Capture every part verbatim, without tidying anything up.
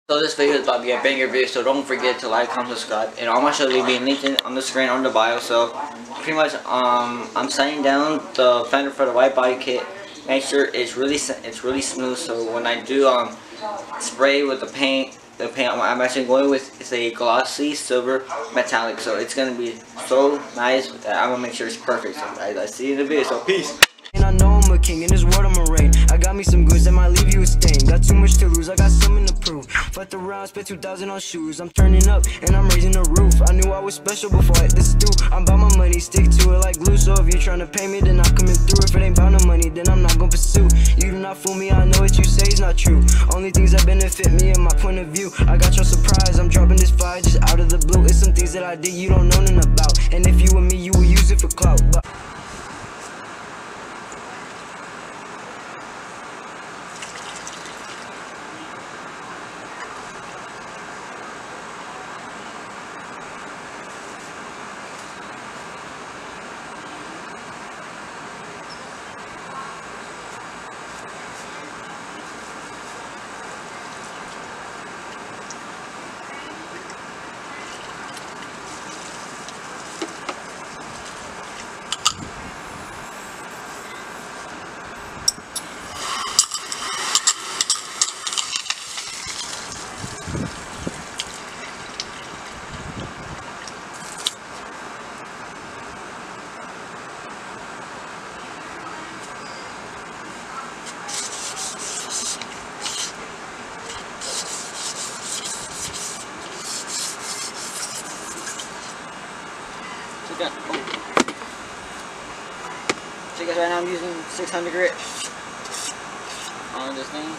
So this video is about to be a banger video, so don't forget to like, comment, subscribe, and all my shows will be linked on the screen on the bio. So pretty much, um, I'm setting down the fender for the white body kit. Make sure it's really it's really smooth. So when I do um spray with the paint, the paint I'm actually going with is a glossy silver metallic. So it's gonna be so nice that I'm gonna make sure it's perfect. So guys, I see you in the video. So peace. And I know I'm a king, in this world I'm a reign. I got me some goods that might leave you a stain. Got too much to lose, I got something to prove. Fucked around, spent two thousand on shoes. I'm turning up, and I'm raising the roof. I knew I was special before I hit this stew. I'm about my money, stick to it like glue. So if you're trying to pay me, then I'm coming through. If it ain't about no money, then I'm not gonna pursue. You do not fool me, I know what you say is not true. Only things that benefit me and my point of view. I got your surprise, I'm dropping this fire just out of the blue. It's some things that I did you don't know nothing about. And if you and me, you will use it for clout. But Check out. Oh. So guys, right now I'm using six hundred grit on this thing.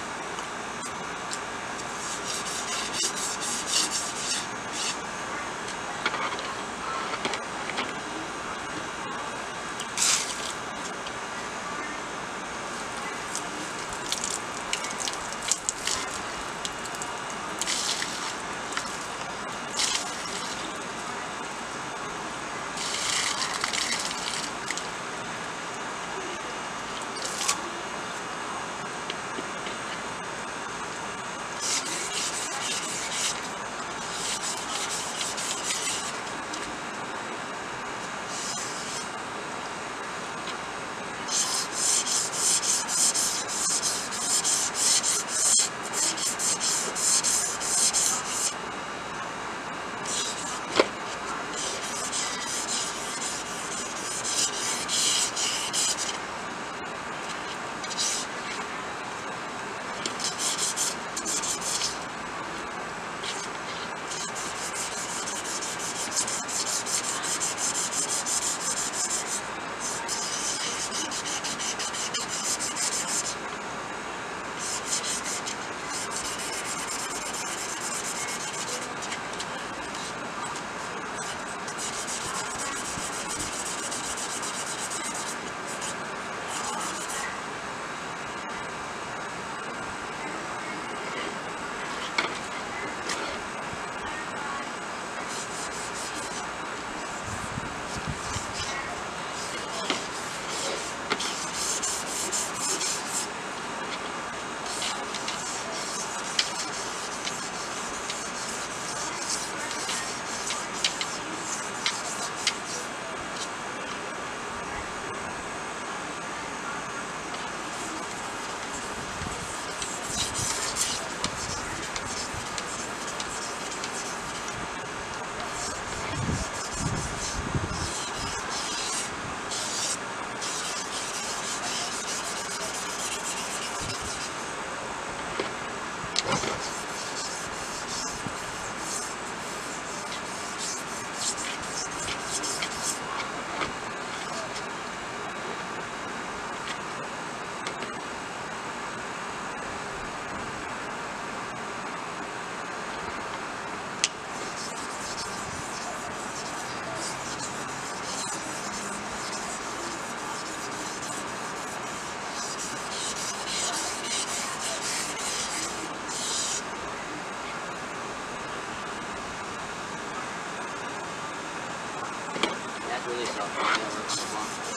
really soft.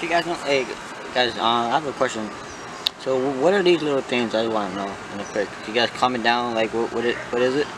you guys know, hey guys, uh, I have a question. So what are these little things? I want to know in the quick. You guys comment down like what what it what is it?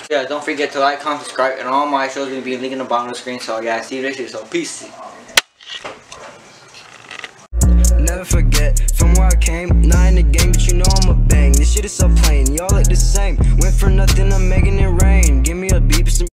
Yeah, don't forget to like, comment, subscribe, and all my shows will be linked in the bottom of the screen. So yeah, see you next video. So peace. Never forget from where I came. Not in the game, but you know I'm a bang. This shit is so plain, y'all look the same. Went for nothing, I'm making it rain. Give me a beep, some